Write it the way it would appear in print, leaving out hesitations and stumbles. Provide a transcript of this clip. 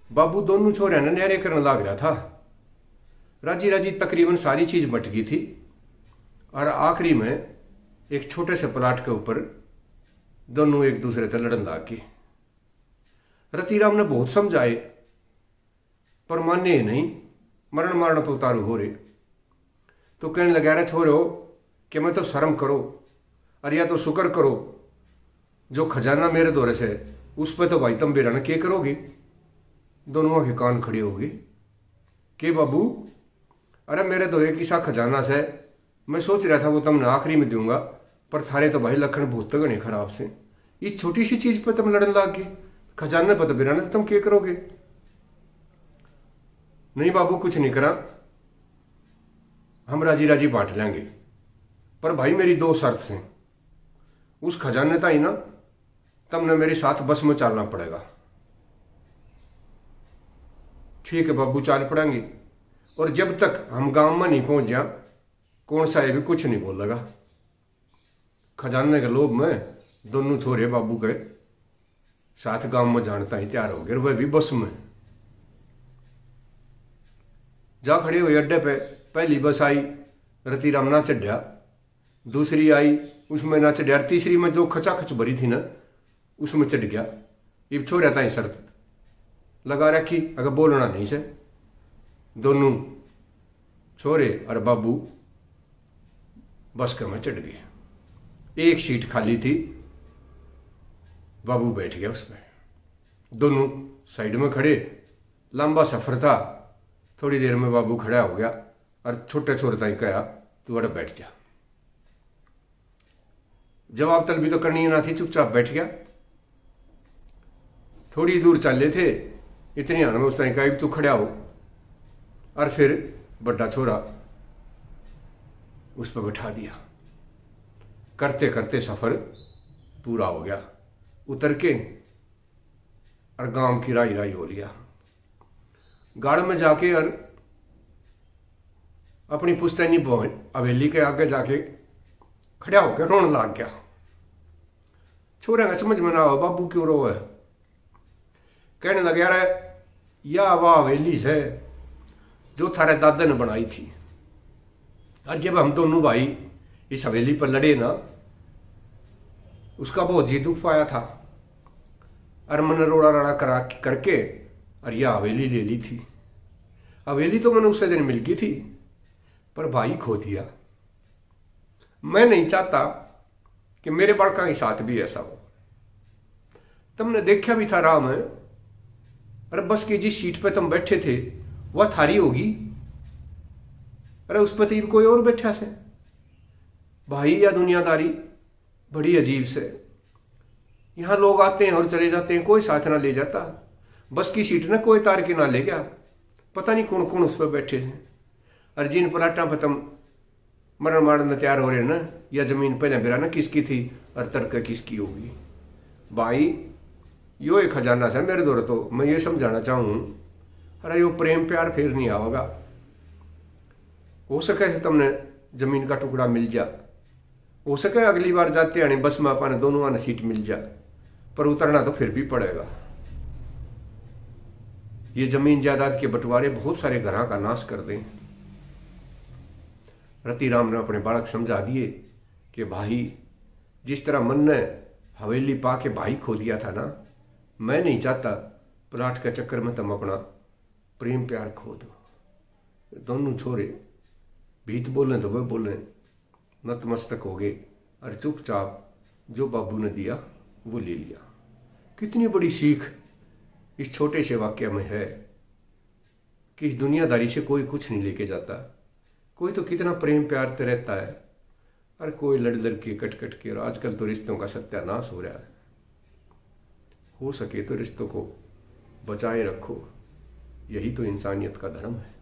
बाबू दोनों छोरिया ने न्यारे करने लाग रहा था। राजी राजी तकरीबन सारी चीज बट गई थी और आखिरी में एक छोटे से प्लाट के ऊपर दोनों एक दूसरे से लड़न लाग गए। रतीराम ने बहुत समझाए पर माने ही नहीं, मरण मारण पर उतारू हो रहे। तो कहने लगा रे छोरो कि मैं तो शर्म करो और या तो शुक्र करो जो खजाना मेरे दौरे से उस पर तो भाई तुम बेरा ने क्या करोगे। दोनों के कान खड़े हो गए कि बाबू अरे मेरे तो एक ऐसा खजाना से मैं सोच रहा था वो तुमने आखिरी में दूंगा, पर थारे तो भाई लखन बहुत गणे खराब से, इस छोटी सी चीज पर तुम लड़न लाग गए, खजाने पर तो बेरा ने तुम क्या करोगे। नहीं बाबू कुछ नहीं करा, हम राजी राजी बांट लेंगे, पर भाई मेरी दो शर्त से, उस खजाने ताई ना तुमने मेरे साथ बस में चलना पड़ेगा। ठीक है बाबू चाल पड़ेंगे, और जब तक हम गांव में नहीं पहुंच जा कौन सा भी कुछ नहीं बोलेगा। खजाने के लोभ में दोनों छोरे बाबू के साथ गांव में जानता ही तैयार हो गए, वह भी बस में जा खड़े हुए। अड्डे पे पहली बस आई, रतीराम ना चढ़िया, दूसरी आई उसमें ना चढ़िया, तीसरी में जो खचाखच भरी थी ना उसमें चढ़ गया। ये छोरा था शर्त लगा रखी, अगर बोलना नहीं से। दोनों छोरे और बाबू बस के में चढ़ गए। एक सीट खाली थी, बाबू बैठ गया उसमें। दोनों साइड में खड़े, लंबा सफर था। थोड़ी देर में बाबू खड़ा हो गया और छोटे छोरे ताई कहा तू अड़ा बैठ जा। जवाब तलबी तो करनी ना थी, चुपचाप बैठ गया। थोड़ी दूर चले थे, इतनी हान में उस ताई कहा तू खड़ा हो, और फिर बड़ा छोरा उस पर बैठा दिया। करते करते सफर पूरा हो गया। उतर के और गांव की राई राई हो लिया। गाड़ में जाके और अपनी पुश्तैनी हवेली के आगे जाके खड़ा होकर रोने लग गया। छोरे का समझ में ना हो बाबू क्यों रो है। कहने लगे यार या वह हवेली से जो थारे दादा ने बनाई थी, और जब हम दोनों भाई इस हवेली पर लड़े ना उसका बहुत जी दुख पाया था, और मैंने रोड़ा राड़ा करा करके और यह हवेली ले ली थी। हवेली तो मैंने उसे दिन मिल गई थी, पर भाई खो दिया। मैं नहीं चाहता कि मेरे बड़का के साथ भी ऐसा हो। तुमने देखा भी था राम है, अरे बस की जिस सीट पे तुम बैठे थे वह थारी होगी, अरे उस पर तो कोई और बैठा से। भाई या दुनियादारी बड़ी अजीब से, यहां लोग आते हैं और चले जाते हैं, कोई साथ ना ले जाता। बस की सीट ना कोई तार के ना ले गया, पता नहीं कौन कौन उस पर बैठे थे। और जिन प्लाटा पर तुम मरण मारन में तैयार हो रहे ना, या जमीन पहले बिरा ना किसकी थी और तर्क किसकी होगी। भाई यो एक खजाना था मेरे दौर, तो मैं ये समझाना चाहूँ, अरे यो प्रेम प्यार फिर नहीं आवेगा। हो सके तुमने जमीन का टुकड़ा मिल जा, हो सके अगली बार जाते आने बस में अपने दोनों आने सीट मिल जा, पर उतरना तो फिर भी पड़ेगा। ये जमीन जायदाद के बंटवारे बहुत सारे घरों का नाश कर दें। रतीराम ने अपने बालक समझा दिए कि भाई जिस तरह मन ने हवेली पा के भाई खो दिया था ना, मैं नहीं चाहता प्लाट के चक्कर में तुम अपना प्रेम प्यार खो दो। दोनों छोरे भीत बोले तो वह बोले, नतमस्तक हो गए और चुपचाप जो बाबू ने दिया वो ले लिया। कितनी बड़ी सीख इस छोटे से वाक्य में है कि इस दुनियादारी से कोई कुछ नहीं लेके जाता। कोई तो कितना प्रेम प्यार से रहता है, और कोई लड़ लड़ के कट कट के, और आजकल तो रिश्तों का सत्यानाश हो रहा है। हो सके तो रिश्तों को बचाए रखो, यही तो इंसानियत का धर्म है।